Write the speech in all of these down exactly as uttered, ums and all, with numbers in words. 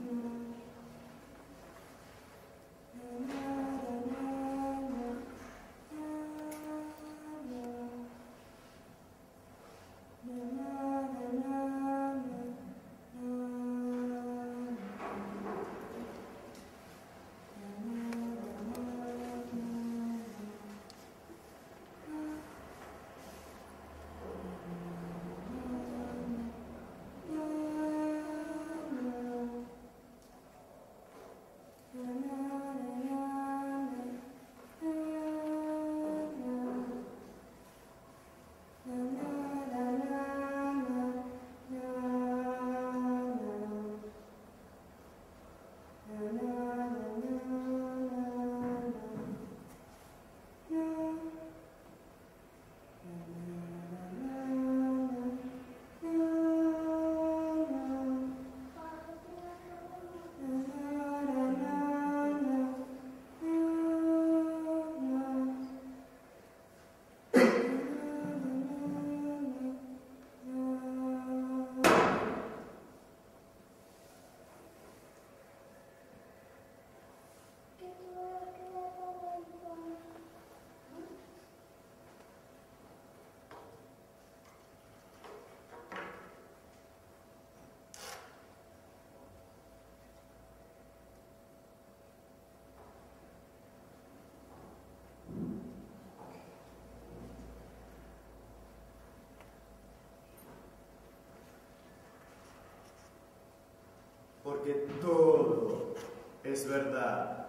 Porque todo es verdad.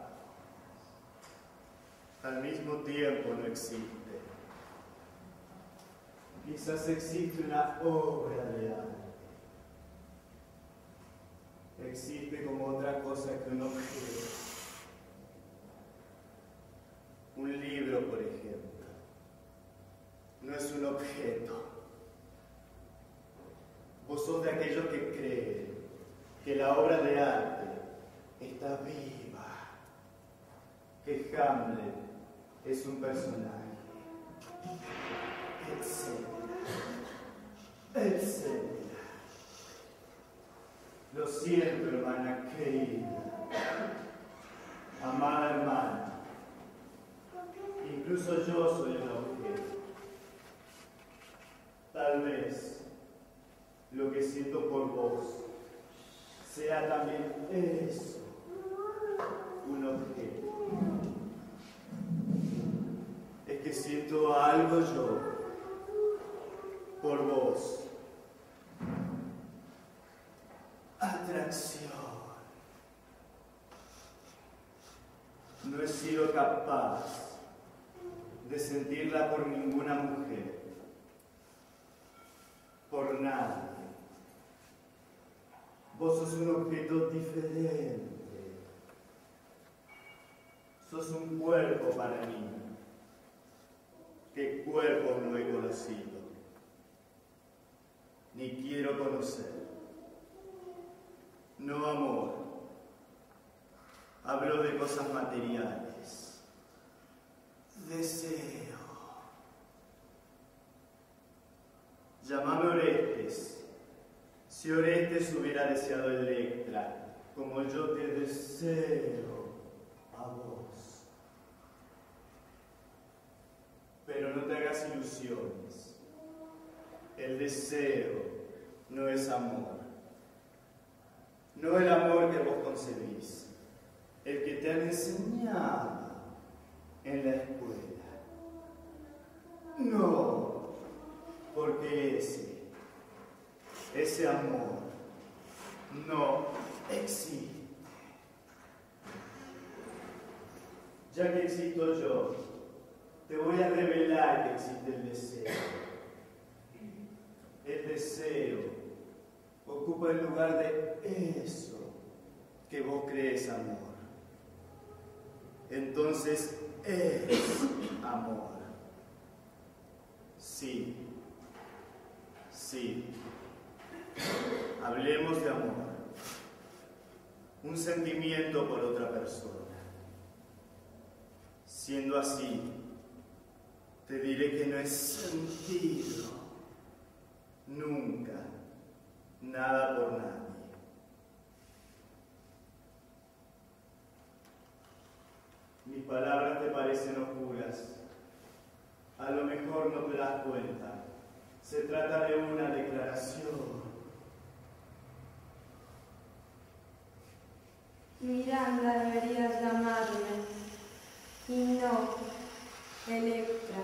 Al mismo tiempo no existe. Quizás existe una obra de arte. Existe como otra cosa que un objeto. Un libro, por ejemplo, no es un objeto. Vos sos de aquellos que creen que la obra de arte está viva, que Hamlet es un personaje, etcétera, etcétera. Lo siento, hermana querida, amada hermana, incluso yo soy un objeto. Tal vez lo que siento por vos sea también eso, un objeto. Es que siento algo yo por vos. Atracción. No he sido capaz de sentirla por ninguna mujer, por nadie. Vos sos un objeto diferente. Sos un cuerpo para mí. ¿Qué cuerpo no he conocido? Ni quiero conocer. No amor. Hablo de cosas materiales. Deseo. Llámame Orestes. Si Orestes hubiera deseado Electra, como yo te deseo a vos. Pero no te hagas ilusiones. El deseo no es amor. No el amor que vos concebís. El que te han enseñado en la escuela. No, porque ese, ese amor no existe. Ya que existo yo, te voy a revelar que existe el deseo. El deseo ocupa el lugar de eso que vos crees amor. Entonces es amor. Sí, sí. Hablemos de amor. Un sentimiento por otra persona. Siendo así, te diré que no he sentido nunca nada por nadie. Mis palabras te parecen oscuras. A lo mejor no te das cuenta. Se trata de una declaración. Miranda deberías llamarme, y no Electra.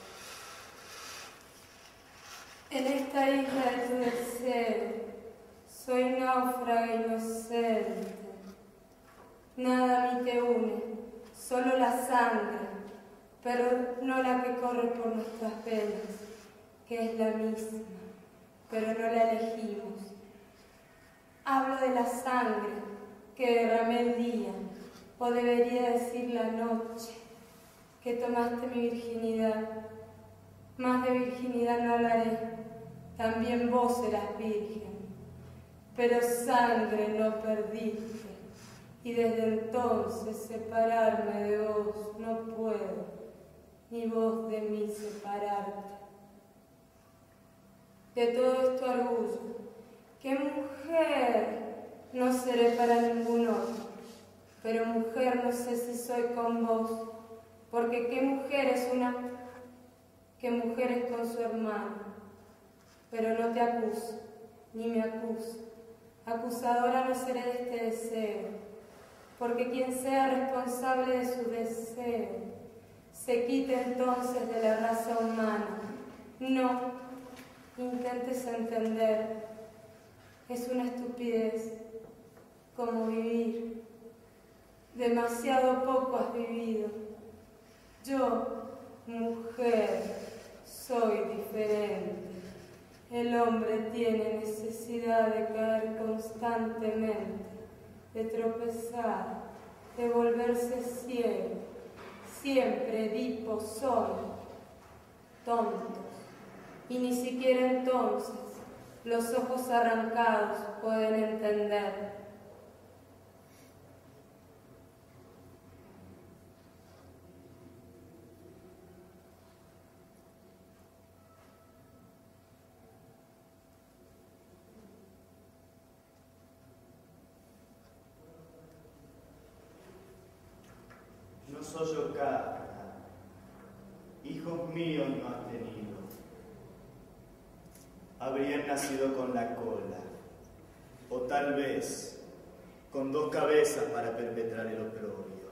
En esta isla de tu deseo, soy náufraga inocente. Nada a mí te une, solo la sangre, pero no la que corre por nuestras venas, que es la misma, pero no la elegimos. Hablo de la sangre que derramé el día, o debería decir la noche, que tomaste mi virginidad. Más de virginidad no hablaré, también vos eras virgen, pero sangre no perdiste, y desde entonces separarme de vos no puedo, ni vos de mí separarte. De todo esto orgullo, ¿qué mujer no seré para ningún otro? Pero mujer no sé si soy con vos, porque qué mujer es una, qué mujer es con su hermano. Pero no te acuso, ni me acuso. Acusadora no seré de este deseo, porque quien sea responsable de su deseo, se quite entonces de la raza humana. No intentes entender, es una estupidez, como vivir. Demasiado poco has vivido. Yo, mujer, soy diferente. El hombre tiene necesidad de caer constantemente, de tropezar, de volverse ciego. Siempre Edipo son tontos, y ni siquiera entonces los ojos arrancados pueden entender. No soy yo carta, hijos míos no has tenido. Habrían nacido con la cola, o tal vez con dos cabezas para perpetrar el oprobio.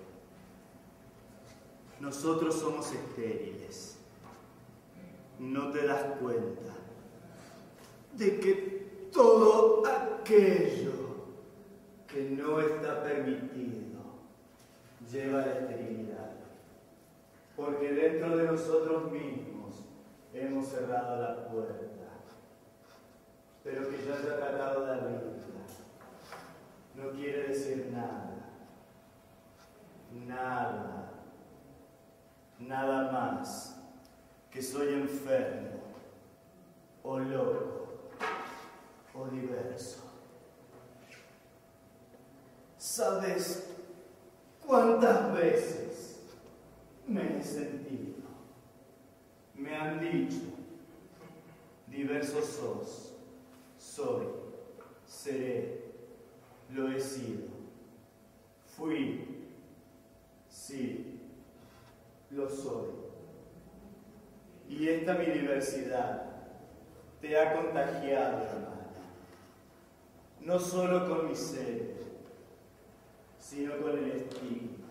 Nosotros somos estériles. No te das cuenta de que todo aquello que no está permitido lleva a la esterilidad, porque dentro de nosotros mismos hemos cerrado la puerta, pero que yo haya tratado de abrirla no quiere decir nada, nada, nada más que soy enfermo, o loco, o diverso. ¿Sabes cuántas veces me he sentido? Me han dicho, diverso sos, soy, seré, lo he sido, fui, sí, lo soy. Y esta mi diversidad te ha contagiado, hermana, no solo con mi ser, sino con el estigma.